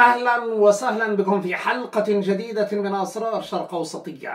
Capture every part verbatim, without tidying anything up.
أهلا وسهلا بكم في حلقة جديدة من أسرار الشرق أوسطية.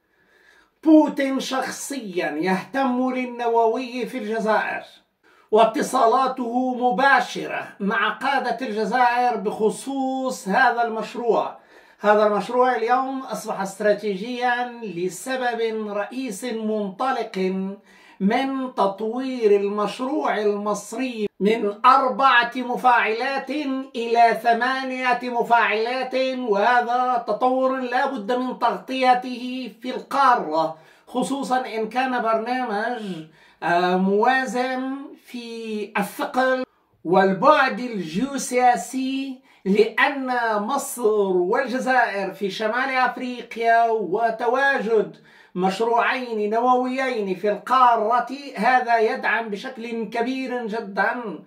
بوتين شخصيا يهتم للنووي في الجزائر، واتصالاته مباشرة مع قادة الجزائر بخصوص هذا المشروع. هذا المشروع اليوم أصبح استراتيجيا لسبب رئيس منطلق من تطوير المشروع المصري من أربعة مفاعلات إلى ثمانية مفاعلات، وهذا تطور لا بد من تغطيته في القارة، خصوصا إن كان برنامج موازن في الثقل والبعد الجيوسياسي، لأن مصر والجزائر في شمال أفريقيا وتواجد مشروعين نوويين في القارة هذا يدعم بشكل كبير جدا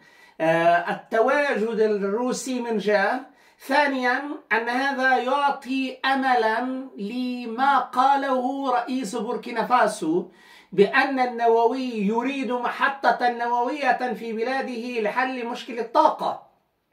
التواجد الروسي من جهة. ثانيا أن هذا يعطي أملا لما قاله رئيس بوركينا فاسو بأن النووي يريد محطة نووية في بلاده لحل مشكلة الطاقة.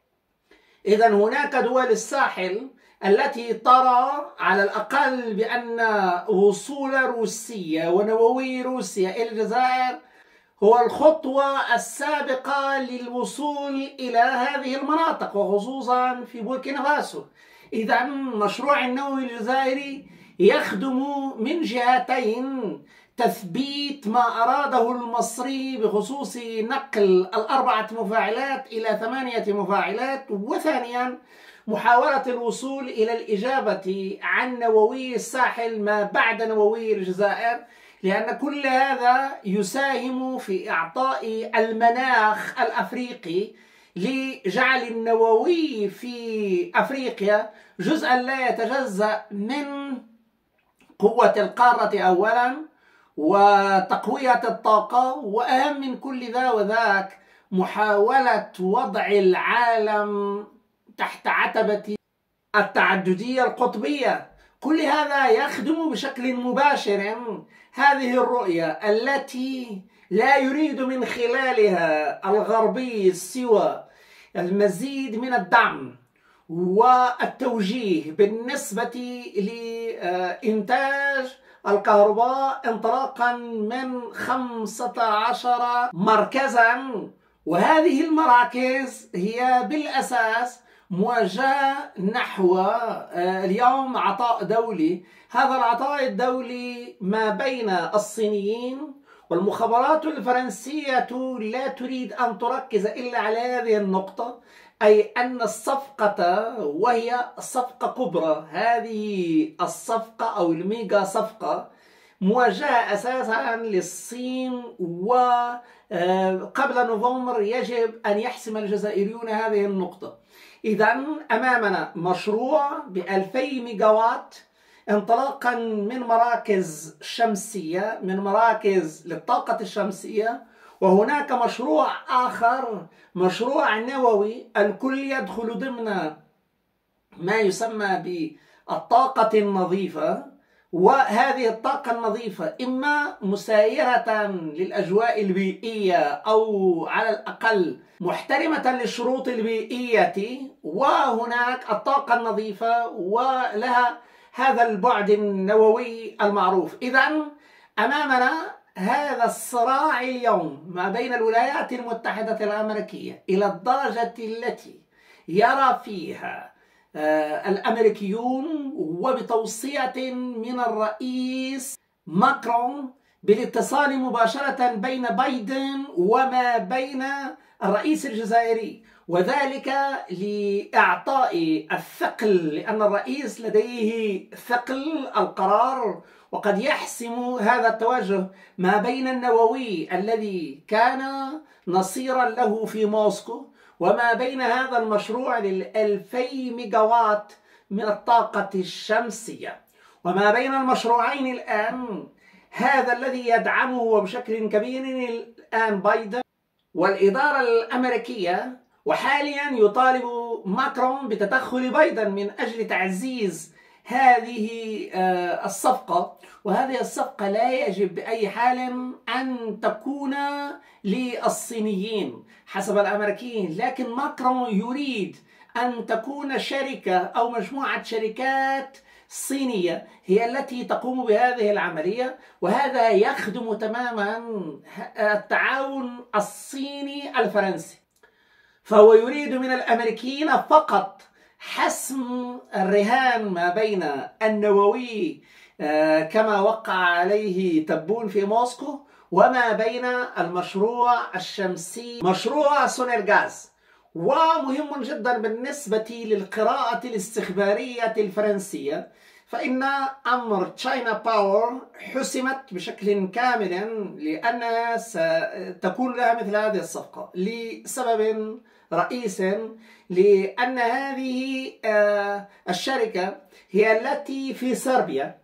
إذن هناك دول الساحل التي ترى على الأقل بأن وصول روسيا ونووي روسيا إلى الجزائر هو الخطوة السابقة للوصول إلى هذه المناطق، وخصوصا في بوركينا فاسو. إذن مشروع النووي الجزائري يخدم من جهتين: تثبيت ما أراده المصري بخصوص نقل الأربعة مفاعلات إلى ثمانية مفاعلات، وثانيا محاولة الوصول إلى الإجابة عن نووي الساحل ما بعد نووي الجزائر، لأن كل هذا يساهم في إعطاء المناخ الأفريقي لجعل النووي في أفريقيا جزءا لا يتجزأ من قوة القارة أولا، وتقوية الطاقة، وأهم من كل ذا وذاك محاولة وضع العالم تحت عتبة التعددية القطبية. كل هذا يخدم بشكل مباشر هذه الرؤية التي لا يريد من خلالها الغربي سوى المزيد من الدعم والتوجيه بالنسبة لإنتاج الكهرباء انطلاقا من خمسة عشر مركزا، وهذه المراكز هي بالأساس موجهة نحو اليوم عطاء دولي. هذا العطاء الدولي ما بين الصينيين، والمخابرات الفرنسية لا تريد أن تركز إلا على هذه النقطة، أي أن الصفقة، وهي صفقة كبرى، هذه الصفقة أو الميجا صفقة موجهة أساسا للصين، وقبل نوفمبر يجب أن يحسم الجزائريون هذه النقطة. إذن أمامنا مشروع بألفي ميجاوات انطلاقا من مراكز شمسية، من مراكز للطاقة الشمسية، وهناك مشروع آخر مشروع نووي الكل يدخل ضمن ما يسمى بالطاقة النظيفة. وهذه الطاقة النظيفة إما مسايرة للأجواء البيئية أو على الأقل محترمة للشروط البيئية، وهناك الطاقة النظيفة ولها هذا البعد النووي المعروف. إذن أمامنا هذا الصراع اليوم ما بين الولايات المتحدة الأمريكية إلى الدرجة التي يرى فيها الأمريكيون وبتوصية من الرئيس ماكرون بالاتصال مباشرة بين بايدن وما بين الرئيس الجزائري، وذلك لإعطاء الثقل، لأن الرئيس لديه ثقل القرار وقد يحسم هذا التوجه ما بين النووي الذي كان نصيرا له في موسكو وما بين هذا المشروع للألفي ميجاوات من الطاقة الشمسية، وما بين المشروعين الآن هذا الذي يدعمه بشكل كبير الآن بايدن والإدارة الأمريكية، وحاليا يطالب ماكرون بتدخل بايدن من أجل تعزيز هذه الصفقة. وهذه الصفقة لا يجب بأي حال أن تكون للصينيين حسب الأمريكيين، لكن ماكرون يريد أن تكون شركة أو مجموعة شركات صينية هي التي تقوم بهذه العملية، وهذا يخدم تماما التعاون الصيني الفرنسي. فهو يريد من الأمريكيين فقط حسم الرهان ما بين النووي كما وقع عليه تبون في موسكو وما بين المشروع الشمسي مشروع سونيرغاز. ومهم جدا بالنسبة للقراءة الاستخبارية الفرنسية، فإن أمر تشاينا باور حسمت بشكل كامل لأنها ستكون لها مثل هذه الصفقة لسبب رئيس، لأن هذه الشركة هي التي في صربيا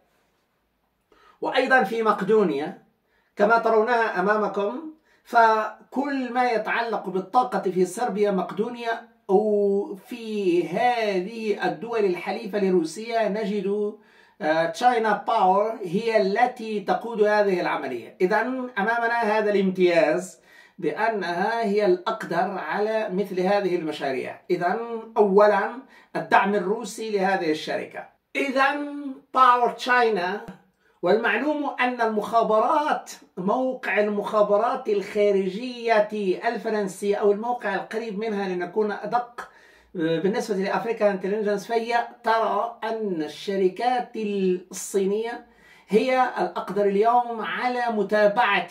وأيضا في مقدونيا كما ترونها أمامكم. فكل ما يتعلق بالطاقة في صربيا مقدونيا أو في هذه الدول الحليفة لروسيا نجد تشاينا باور هي التي تقود هذه العملية. إذا أمامنا هذا الامتياز بأنها هي الأقدر على مثل هذه المشاريع. إذا أولا الدعم الروسي لهذه الشركة. إذا باور تشاينا، والمعلوم أن المخابرات موقع المخابرات الخارجية الفرنسية أو الموقع القريب منها لنكون أدق بالنسبة لأفريكا انتليجنس، فهي ترى أن الشركات الصينية هي الأقدر اليوم على متابعة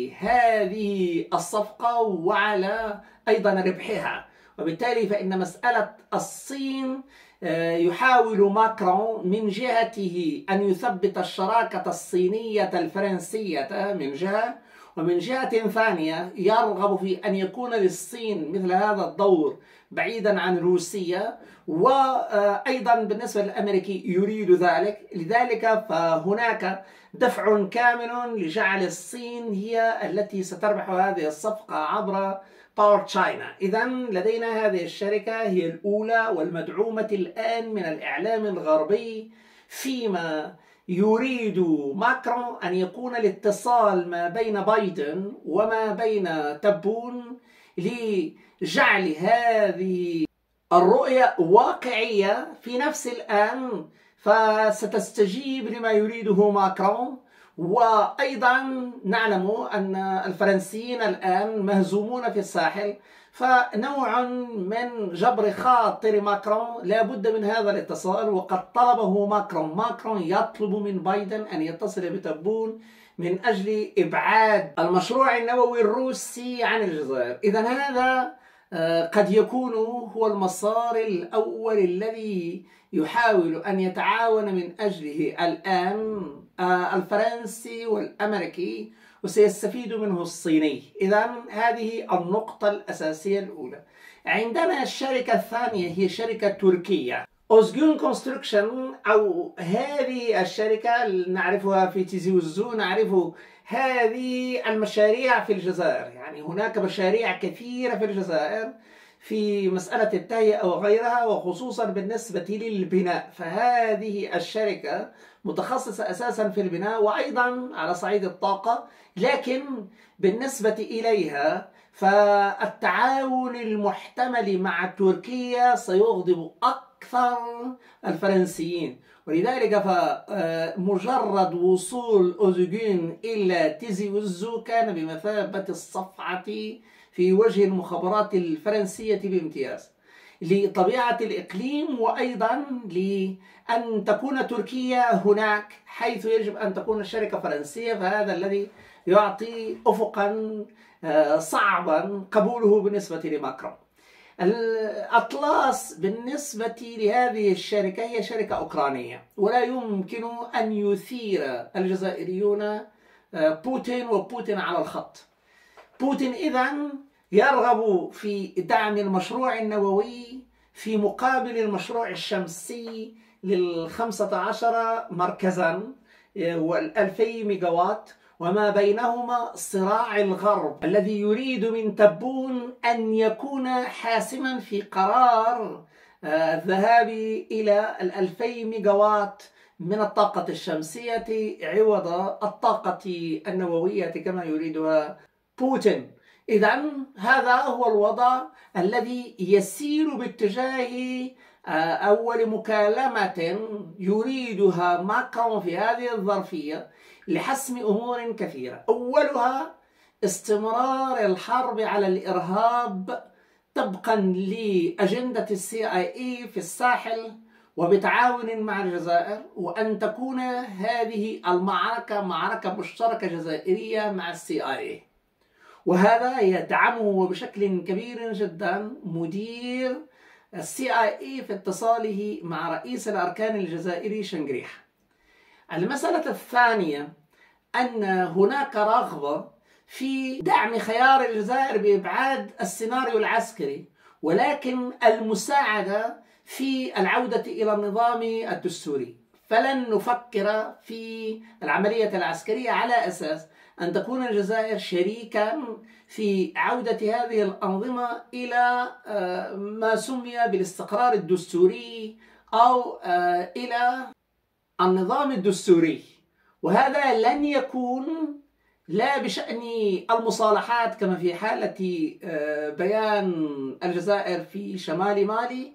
هذه الصفقة وعلى أيضا ربحها. وبالتالي فإن مسألة الصين يحاول ماكرون من جهته أن يثبت الشراكة الصينية الفرنسية من جهة، ومن جهة ثانية يرغب في أن يكون للصين مثل هذا الدور بعيدا عن روسيا، وأيضا بالنسبة للأمريكي يريد ذلك. لذلك فهناك دفع كامل لجعل الصين هي التي ستربح هذه الصفقة عبر باور تشاينا. إذا لدينا هذه الشركة هي الأولى والمدعومة الآن من الإعلام الغربي، فيما يريد ماكرون أن يكون الاتصال ما بين بايدن وما بين تبون لجعل هذه الرؤية واقعية في نفس الآن، فستستجيب لما يريده ماكرون. وأيضا نعلم أن الفرنسيين الآن مهزومون في الساحل، فنوع من جبر خاطر ماكرون لا بد من هذا الاتصال، وقد طلبه ماكرون. ماكرون يطلب من بايدن أن يتصل بتبون من أجل إبعاد المشروع النووي الروسي عن الجزائر. إذا هذا قد يكون هو المسار الأول الذي يحاول أن يتعاون من أجله الآن الفرنسي والأمريكي، وسيستفيد منه الصيني. إذا هذه النقطة الأساسية الأولى. عندنا الشركة الثانية هي شركة تركية أوزجون كونستركشن، أو هذه الشركة نعرفها في تيزي وزو، نعرف هذه المشاريع في الجزائر. يعني هناك مشاريع كثيرة في الجزائر في مسألة التهيئة وغيرها، وخصوصا بالنسبة للبناء. فهذه الشركة متخصصة أساسا في البناء وأيضا على صعيد الطاقة، لكن بالنسبة إليها فالتعاون المحتمل مع تركيا سيغضب أكثر الفرنسيين. ولذلك فمجرد وصول أوزجون إلى تيزي وزو كان بمثابة الصفعة في وجه المخابرات الفرنسية بامتياز، لطبيعة الإقليم وأيضا لأن تكون تركيا هناك حيث يجب أن تكون الشركة فرنسية. فهذا الذي يعطي أفقا صعبا قبوله بالنسبة لماكرون. الأطلاس بالنسبة لهذه الشركة هي شركة أوكرانية، ولا يمكن أن يثير الجزائريون بوتين وبوتين على الخط. بوتين إذن يرغب في دعم المشروع النووي في مقابل المشروع الشمسي للخمسة عشر مركزا والألفي ميجاوات، وما بينهما صراع الغرب الذي يريد من تبون أن يكون حاسما في قرار الذهاب إلى الألفي ميجاوات من الطاقة الشمسية عوض الطاقة النووية كما يريدها بوتين. إذا هذا هو الوضع الذي يسير باتجاه أول مكالمة يريدها ماكرون في هذه الظرفية لحسم أمور كثيرة. أولها استمرار الحرب على الإرهاب طبقا لأجندة السي آي إي في الساحل وبتعاون مع الجزائر، وأن تكون هذه المعركة معركة مشتركة جزائرية مع السي آي إي. وهذا يدعمه بشكل كبير جدا مدير السي آي إي في اتصاله مع رئيس الأركان الجزائري شنقريح. المسألة الثانية أن هناك رغبة في دعم خيار الجزائر بإبعاد السيناريو العسكري، ولكن المساعدة في العودة إلى النظام الدستوري. فلن نفكر في العملية العسكرية على أساس أن تكون الجزائر شريكا في عودة هذه الأنظمة إلى ما سمي بالاستقرار الدستوري أو إلى النظام الدستوري. وهذا لن يكون لا بشأن المصالحات كما في حالة بيان الجزائر في شمال مالي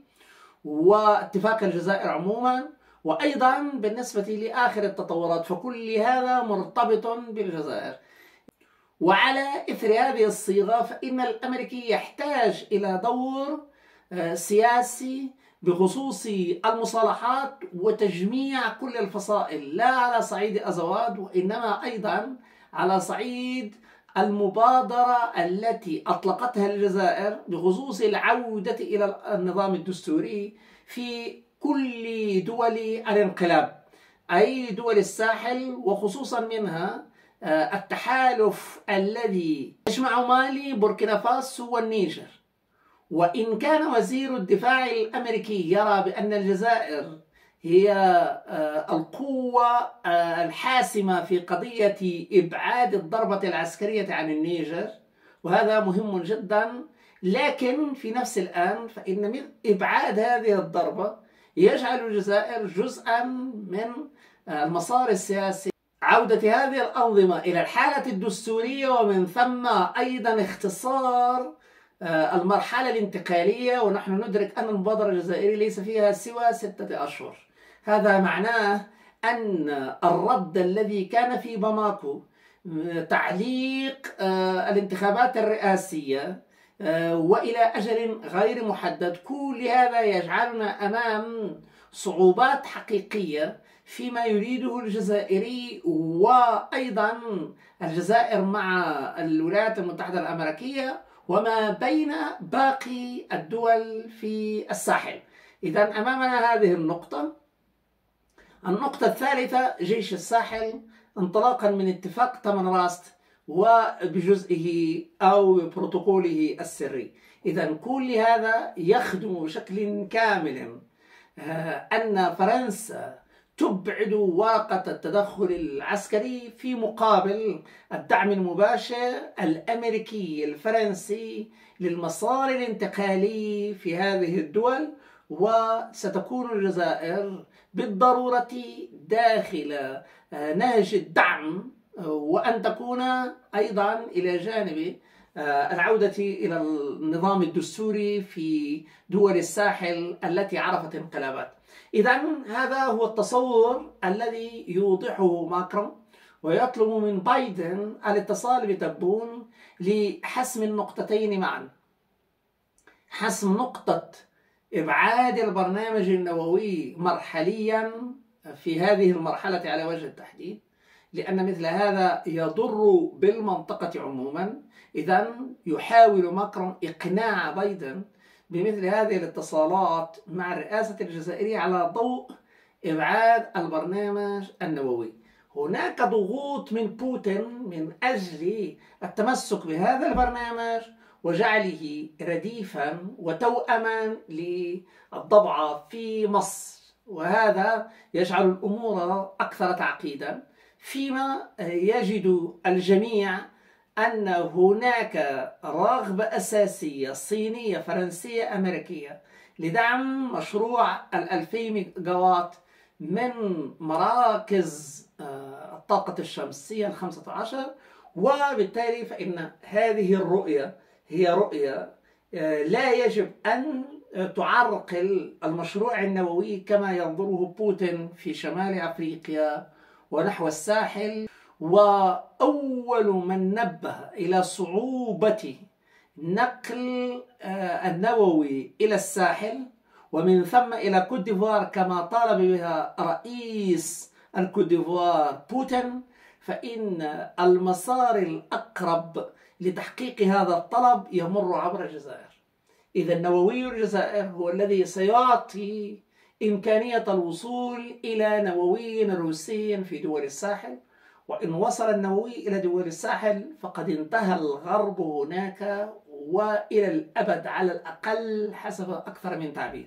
واتفاق الجزائر عموما، وأيضا بالنسبة لآخر التطورات، فكل هذا مرتبط بالجزائر. وعلى إثر هذه الصيغة فإن الأمريكي يحتاج إلى دور سياسي بخصوص المصالحات وتجميع كل الفصائل، لا على صعيد أزواد وإنما أيضا على صعيد المبادرة التي أطلقتها الجزائر بخصوص العودة إلى النظام الدستوري في كل دول الانقلاب، أي دول الساحل، وخصوصا منها التحالف الذي يجمع مالي بوركينا فاسو والنيجر. وإن كان وزير الدفاع الأمريكي يرى بأن الجزائر هي القوة الحاسمة في قضية إبعاد الضربة العسكرية عن النيجر، وهذا مهم جدا، لكن في نفس الآن فإن إبعاد هذه الضربة يجعل الجزائر جزءا من المسار السياسي، عودة هذه الأنظمة إلى الحالة الدستورية، ومن ثم أيضا اختصار المرحلة الانتقالية. ونحن ندرك أن المبادرة الجزائرية ليس فيها سوى ستة أشهر. هذا معناه أن الرد الذي كان في باماكو تعليق الانتخابات الرئاسية وإلى أجل غير محدد، كل هذا يجعلنا أمام صعوبات حقيقية فيما يريده الجزائري وأيضا الجزائر مع الولايات المتحدة الأمريكية وما بين باقي الدول في الساحل. إذن أمامنا هذه النقطة. النقطة الثالثة جيش الساحل انطلاقا من اتفاق تمن راست وبجزئه أو بروتوكوله السري. إذن كل هذا يخدم بشكل كامل أن فرنسا تبعد ورقة التدخل العسكري في مقابل الدعم المباشر الأمريكي الفرنسي للمسار الانتقالي في هذه الدول. وستكون الجزائر بالضرورة داخل نهج الدعم، وأن تكون أيضا إلى جانب العودة إلى النظام الدستوري في دول الساحل التي عرفت انقلابات. إذن هذا هو التصور الذي يوضحه ماكرون، ويطلب من بايدن الاتصال بتبون لحسم النقطتين معا: حسم نقطة إبعاد البرنامج النووي مرحليا في هذه المرحلة على وجه التحديد، لأن مثل هذا يضر بالمنطقة عموما. إذن يحاول ماكرون إقناع بايدن بمثل هذه الاتصالات مع الرئاسة الجزائرية على ضوء إبعاد البرنامج النووي. هناك ضغوط من بوتين من أجل التمسك بهذا البرنامج وجعله رديفا وتوأما للضبعة في مصر، وهذا يجعل الأمور أكثر تعقيدا، فيما يجد الجميع أن هناك رغبة أساسية صينية فرنسية أمريكية لدعم مشروع الألفي ميجاوات من مراكز الطاقة الشمسية الخمسة عشر، وبالتالي فإن هذه الرؤية هي رؤية لا يجب أن تعرقل المشروع النووي كما ينظره بوتين في شمال أفريقيا ونحو الساحل. وأول من نبه إلى صعوبة نقل النووي إلى الساحل ومن ثم إلى كوت ديفوار كما طالب بها رئيس الكوت ديفوار بوتين، فإن المسار الأقرب لتحقيق هذا الطلب يمر عبر الجزائر. إذا نووي الجزائر هو الذي سيعطي إمكانية الوصول إلى نووي روسي في دول الساحل، وإن وصل النووي إلى دول الساحل فقد انتهى الغرب هناك وإلى الأبد على الأقل حسب أكثر من تعبير،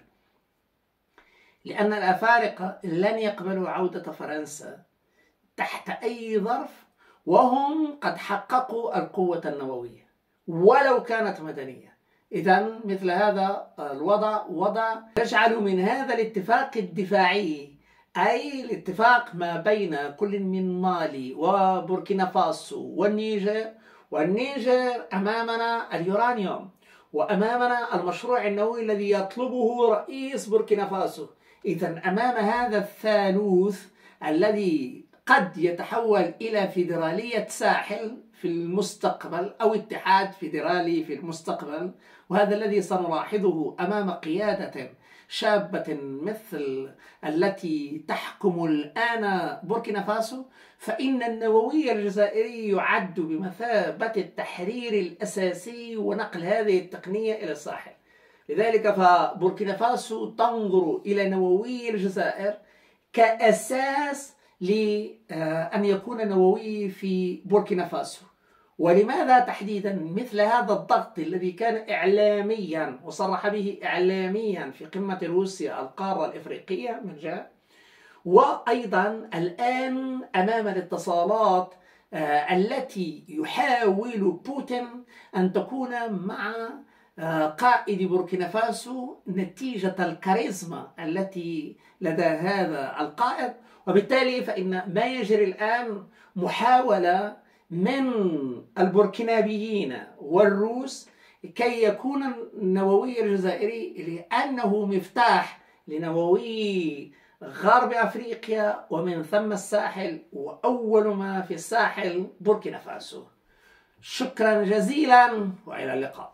لأن الأفارقة لن يقبلوا عودة فرنسا تحت أي ظرف وهم قد حققوا القوة النووية ولو كانت مدنية. إذن مثل هذا الوضع وضع يجعل من هذا الاتفاق الدفاعي، أي الاتفاق ما بين كل من مالي وبوركينا فاسو والنيجر، والنيجر أمامنا اليورانيوم وأمامنا المشروع النووي الذي يطلبه رئيس بوركينا فاسو. إذن أمام هذا الثالوث الذي قد يتحول إلى فيدرالية ساحل في المستقبل أو اتحاد فيدرالي في المستقبل، وهذا الذي سنلاحظه أمام قيادة شابة مثل التي تحكم الآن بوركينا فاسو، فإن النووي الجزائري يعد بمثابة التحرير الأساسي ونقل هذه التقنية إلى الساحل. لذلك فبوركينا فاسو تنظر إلى نووي الجزائر كأساس لأن يكون نووي في بوركينا فاسو. ولماذا تحديدا مثل هذا الضغط الذي كان إعلاميا وصرح به إعلاميا في قمة روسيا القارة الإفريقية من جهة، وأيضا الآن أمام الاتصالات التي يحاول بوتين أن تكون مع قائد بوركينا فاسو نتيجة الكاريزما التي لدى هذا القائد. وبالتالي فإن ما يجري الآن محاولة من البوركينابيين والروس كي يكون النووي الجزائري لأنه مفتاح لنووي غرب أفريقيا ومن ثم الساحل، وأول ما في الساحل بوركينا فاسو. شكرا جزيلا وإلى اللقاء.